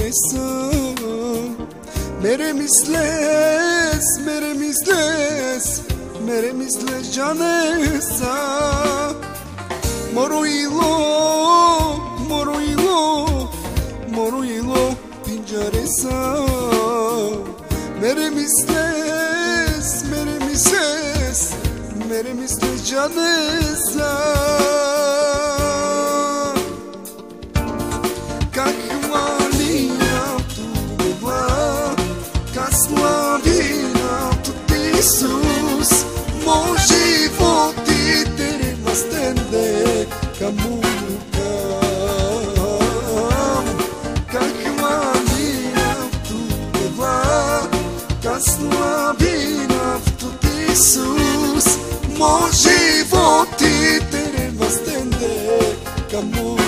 Pinjaresa, mere misles, mere misles, mere misles Janesa. Moroilo, moroilo, moroilo Pinjaresa, mere misles, mere misles, mere misles Janesa. Iisus, mon život i tere mastende ka mukam. Как малина в тубева, ка славина в тут Iisus, mon život i tere mastende ka mukam.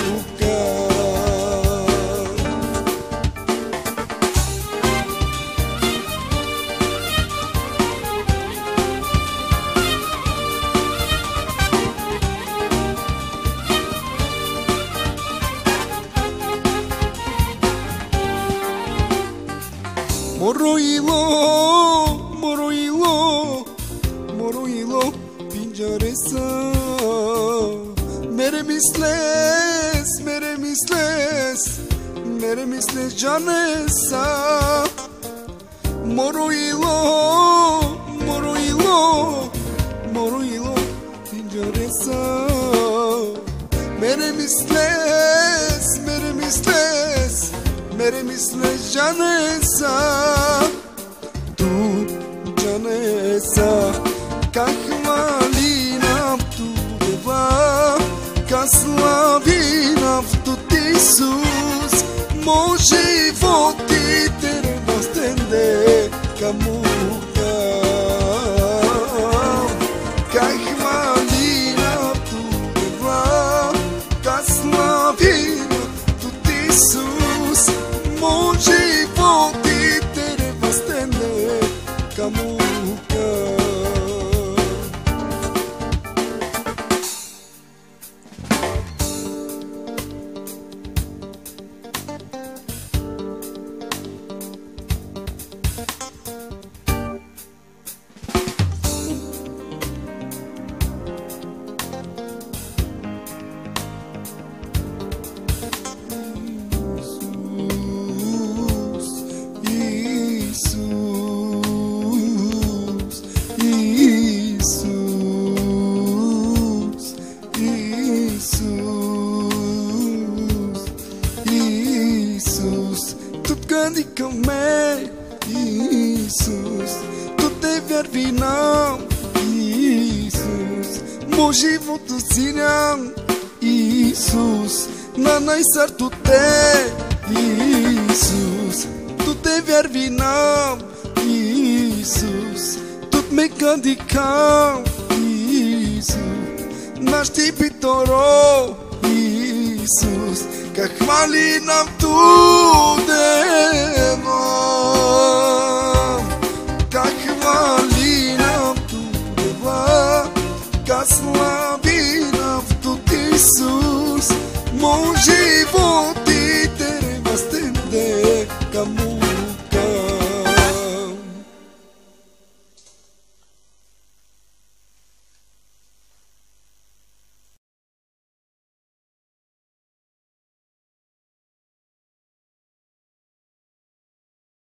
Moroilo, moroilo, moroilo Pinjaresa, mere misles, mere misles, mere misles Janesa. Moroilo, moroilo, moroilo Pinjaresa, mere misles, mere misles, mere misles Janesa. Tu Janesa, как малина в тубева, ка славина в тут Iisus, mon život i tere mastende ka mukam. Как малина в тубева, ка славина в тут Iisus, mon život i tere mastende ka mukam. Dică-me, Iisus, tu te viervinam, Iisus, mon život țineam, Iisus, nanai sar tu te, Iisus, tu te viervinam, Iisus, tu me candicam, Iisus, naști pitoro, Iisus, că hvalinam tu de nom, că hvalinam tu de va, că slavinam tu Iisus, mon život i tere mastende